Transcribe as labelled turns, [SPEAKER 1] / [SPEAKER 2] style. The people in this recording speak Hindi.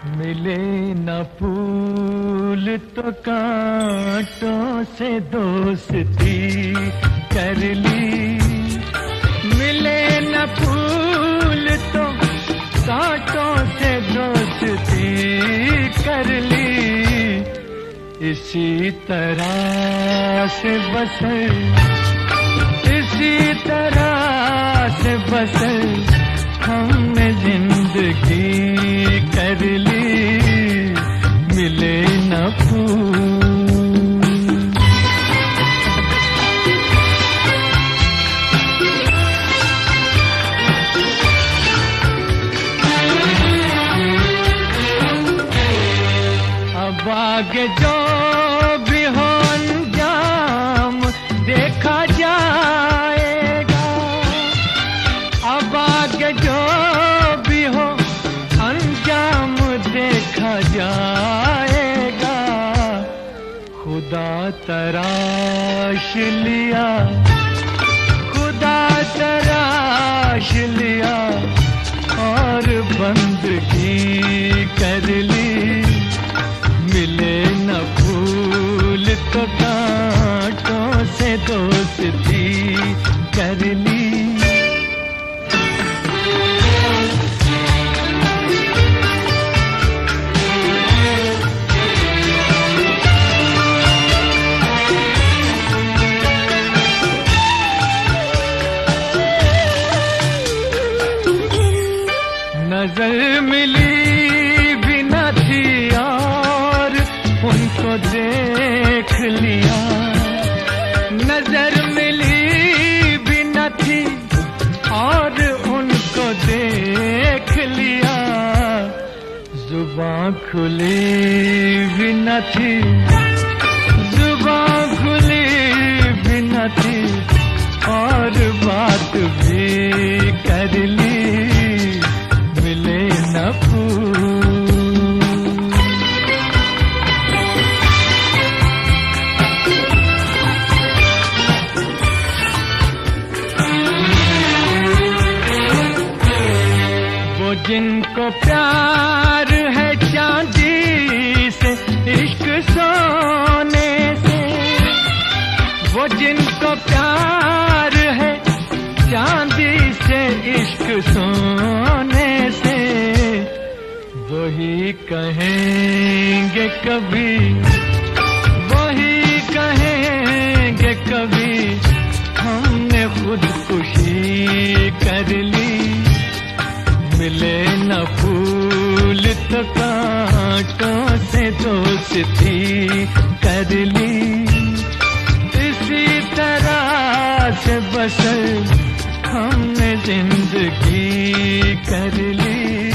[SPEAKER 1] मिले न फूल तो कांटों से दोस्ती कर ली। मिले न फूल तो कांटों से दोस्ती कर ली। इसी तरह से बसर, इसी तरह से बसर हमने जिंदगी कर ली। मिले न फूल। अब आगे जो भी हो अंजाम देखा जाएगा। अब आगे जो भी हो अंजाम देखा जाएगा। खुदा तराश लिया, खुदा तराश लिया और बंदगी कर ली। मिले न फूल तो कांटों से दोस्ती कर ली। नजर मिली भी न थी और उनको देख लिया। नजर मिली भी न थी और उनको देख लिया। जुबान खुली भी न थी, जुबान खुली भी न थी और बात भी कर ली। मिले न फूल। वो जिनको प्यार है चांदी से, इश्क सोने से। वो जिनको प्यार है चांदी से, इश्क सोने से। वही कहेंगे कभी, वही कहेंगे कभी हमने खुदकुशी कर ली। मिले न फूल तो कांटों से दोस्ती कर ली। इसी तरह से बसर हमने जिंदगी कर ली।